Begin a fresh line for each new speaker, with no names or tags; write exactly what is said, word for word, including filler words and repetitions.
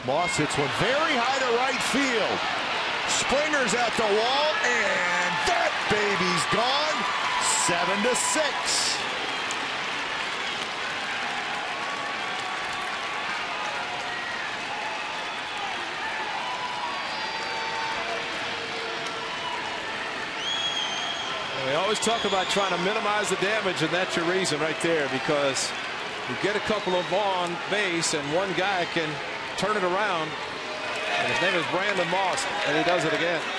Moss hits one very high to right field. Springer's at the wall, and that baby's gone. Seven to six.
We always talk about trying to minimize the damage, and that's your reason right there, because you get a couple of on base and one guy can turn it around, and his name is Brandon Moss, and he does it again.